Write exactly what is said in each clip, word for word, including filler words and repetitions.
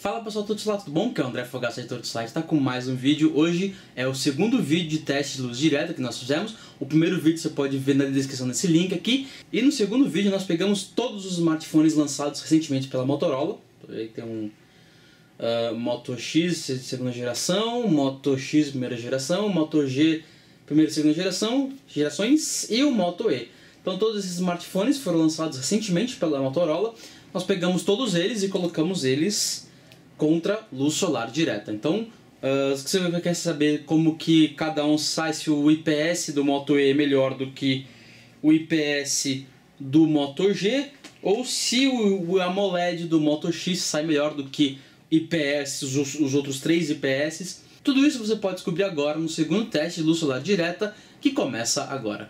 Fala pessoal, tudo lá, tudo bom? Que é o André Fogaça, editor do site, está com mais um vídeo. Hoje é o segundo vídeo de teste de luz direta que nós fizemos. O primeiro vídeo você pode ver na descrição desse link aqui. E no segundo vídeo nós pegamos todos os smartphones lançados recentemente pela Motorola. Aí tem um uh, Moto X segunda geração, Moto X primeira geração, Moto G primeira e segunda geração, gerações e o Moto E. Então todos esses smartphones foram lançados recentemente pela Motorola. Nós pegamos todos eles e colocamos eles contra luz solar direta. Então, uh, se você quer saber como que cada um sai, se o I P S do Moto E é melhor do que o I P S do Moto G, ou se o, o AMOLED do Moto X sai melhor do que I P S, os, os outros três I P S. Tudo isso você pode descobrir agora no segundo teste de luz solar direta, que começa agora.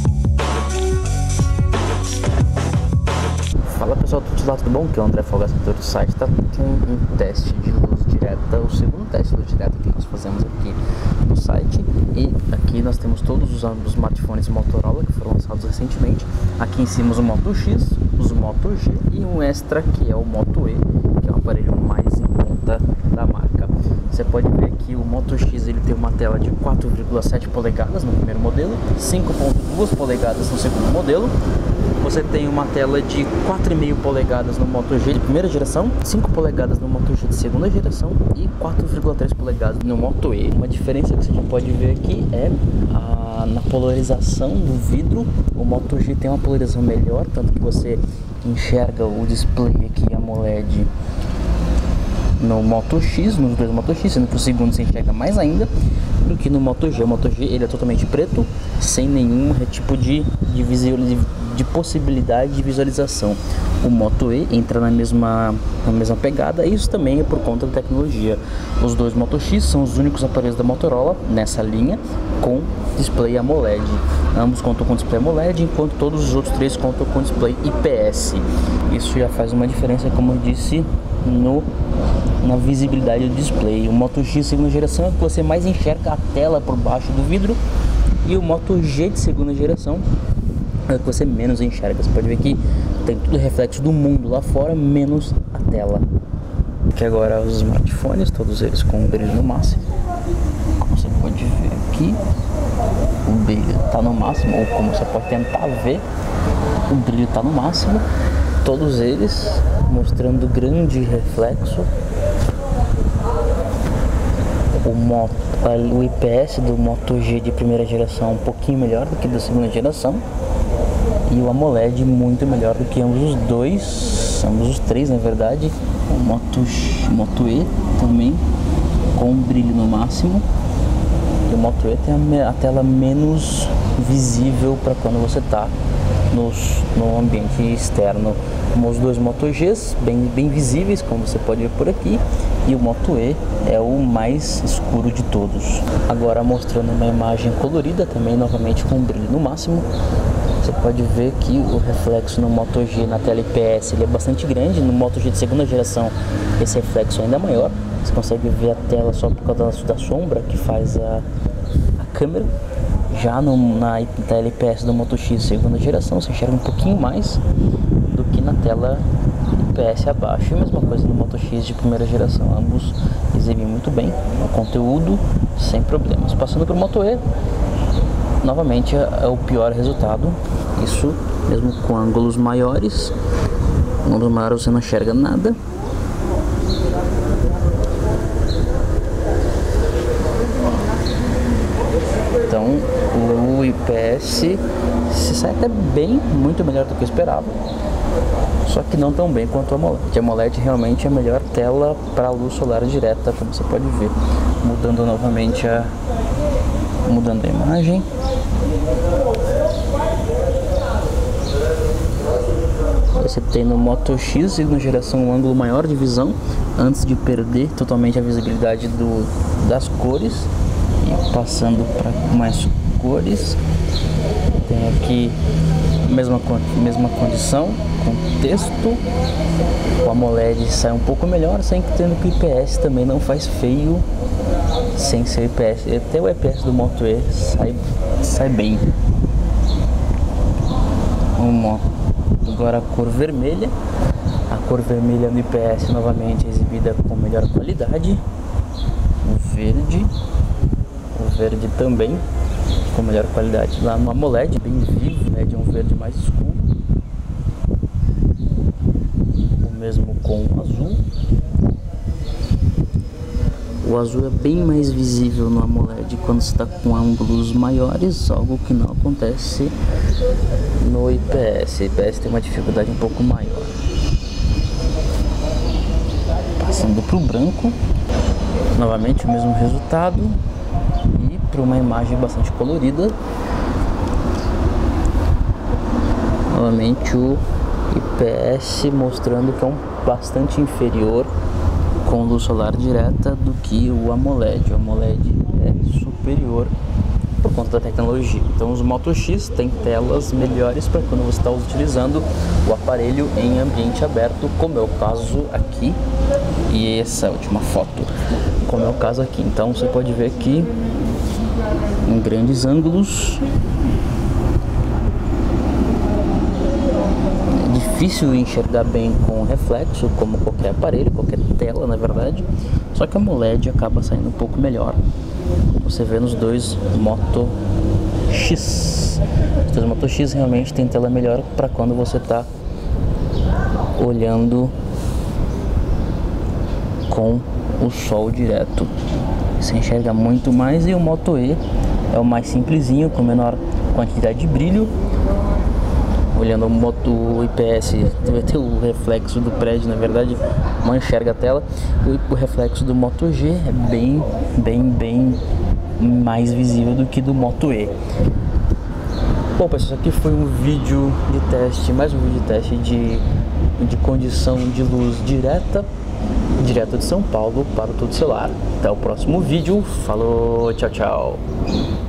Fala pessoal, tudo lá, tudo bom? Que é o André Fogaça, editor do site, está com um teste de luz direta, o segundo teste de luz direta que nós fazemos aqui no site. E aqui nós temos todos os, os smartphones Motorola que foram lançados recentemente. Aqui em cima os Moto X, os Moto G e um extra que é o Moto E, que é o aparelho mais em conta da marca. Você pode ver que o Moto X ele tem uma tela de quatro vírgula sete polegadas no primeiro modelo, cinco vírgula dois polegadas no segundo modelo. Você tem uma tela de quatro vírgula cinco polegadas no Moto G de primeira geração, cinco polegadas no Moto G de segunda geração e quatro vírgula três polegadas no Moto E. Uma diferença que você já pode ver aqui é a, na polarização do vidro. O Moto G tem uma polarização melhor, tanto que você enxerga o display aqui AMOLED no Moto X, nos dois Moto X, sendo que o segundo se enxerga mais ainda do que no Moto G. O Moto G ele é totalmente preto, sem nenhum tipo de, de, visual, de, de possibilidade de visualização. O Moto E entra na mesma, na mesma pegada, e isso também é por conta da tecnologia. Os dois Moto X são os únicos aparelhos da Motorola nessa linha com display AMOLED. Ambos contam com display AMOLED, enquanto todos os outros três contam com display I P S. Isso já faz uma diferença, como eu disse, no, na visibilidade do display. O Moto X segunda geração é que você mais enxerga a tela por baixo do vidro, e o Moto G de segunda geração é que você menos enxerga. Você pode ver que tem tudo reflexo do mundo lá fora, menos a tela. Aqui agora os smartphones, todos eles com o brilho no máximo. Como você pode ver aqui, o brilho está no máximo, ou como você pode tentar ver, o brilho está no máximo. Todos eles mostrando grande reflexo. O, moto, o I P S do Moto G de primeira geração um pouquinho melhor do que da segunda geração, e o AMOLED muito melhor do que ambos os dois, ambos os três na verdade. O Moto, Moto E também com brilho no máximo, e o Moto E tem a, a tela menos visível para quando você está no ambiente externo. Os dois Moto Gs bem, bem visíveis, como você pode ver por aqui, e o Moto E é o mais escuro de todos. Agora mostrando uma imagem colorida também, novamente com brilho no máximo. Você pode ver que o reflexo no Moto G na tela I P S ele é bastante grande. No Moto G de segunda geração esse reflexo ainda é maior. Você consegue ver a tela só por causa da sombra que faz a, a câmera. Já no, na tela I P S do Moto X segunda geração você enxerga um pouquinho mais do que na tela I P S abaixo. E a mesma coisa no Moto X de primeira geração, ambos exibem muito bem o conteúdo sem problemas. Passando para o Moto E, novamente é o pior resultado, isso mesmo com ângulos maiores. Ângulos maiores você não enxerga nada. Então o I P S se sai até bem, muito melhor do que eu esperava, só que não tão bem quanto o AMOLED. A AMOLED realmente é a melhor tela para luz solar direta, como você pode ver. Mudando novamente a, mudando a imagem. Você tem no Moto X segunda geração um ângulo maior de visão, antes de perder totalmente a visibilidade do, das cores. E passando para mais cores, tem aqui mesma, mesma condição, com texto. O AMOLED sai um pouco melhor, sem que tendo que o I P S também não faz feio sem ser I P S. Até o I P S do Moto E sai, sai bem. Uma, agora a cor vermelha. A cor vermelha no I P S novamente exibida com melhor qualidade. O verde, o verde também com melhor qualidade lá no AMOLED, bem vivo, né, de um verde mais escuro. O mesmo com o azul. O azul é bem mais visível no AMOLED quando está com ângulos maiores, algo que não acontece no I P S. O I P S tem uma dificuldade um pouco maior. Passando para o branco, novamente o mesmo resultado e para uma imagem bastante colorida. Novamente o I P S mostrando que é um bastante inferior com luz solar direta do que o AMOLED. O AMOLED é superior por conta da tecnologia. Então os Moto X têm telas melhores para quando você está utilizando o aparelho em ambiente aberto, como é o caso aqui, e essa última foto, como é o caso aqui. Então você pode ver que em grandes ângulos difícil enxergar bem com reflexo, como qualquer aparelho, qualquer tela na verdade, só que a AMOLED acaba saindo um pouco melhor. Você vê nos dois Moto X. Os dois Moto X realmente tem tela melhor para quando você está olhando com o sol direto. Você enxerga muito mais, e o Moto E é o mais simplesinho, com menor quantidade de brilho. Olhando o, moto, o I P S, vai ter o reflexo do prédio, na verdade, não enxerga a tela. O, o reflexo do Moto G é bem, bem, bem mais visível do que do Moto E. Bom, pessoal, isso aqui foi um vídeo de teste, mais um vídeo de teste de, de condição de luz direta, direto de São Paulo para o todo celular. Até o próximo vídeo, falou, tchau, tchau.